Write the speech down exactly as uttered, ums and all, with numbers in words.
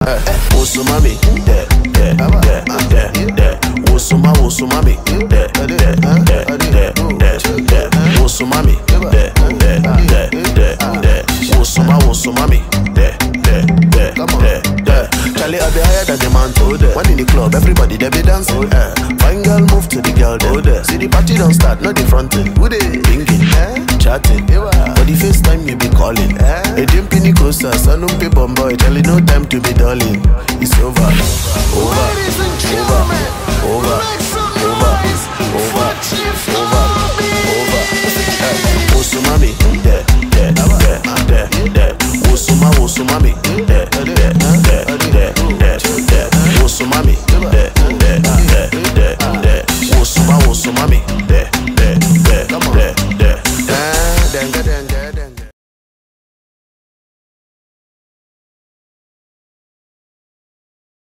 Wosumami, de, de, de, de, de. Wosuma, wosumami, de, de, de, de, de, de. Wosumami, de, de, de, de, de. Wosuma, wosumami, de, de, de, de, de. Charlie, I be higher than the man told them. When in the club, everybody they be dancing. Eh. Fine girl, move to the girl there. See the party don't start, not the front end. Who they thinking? Eh? Chatting. For the first time you be calling. Eh? A dimpini coaster, son of a bomb boy. Charlie, no time to be darling. It's over.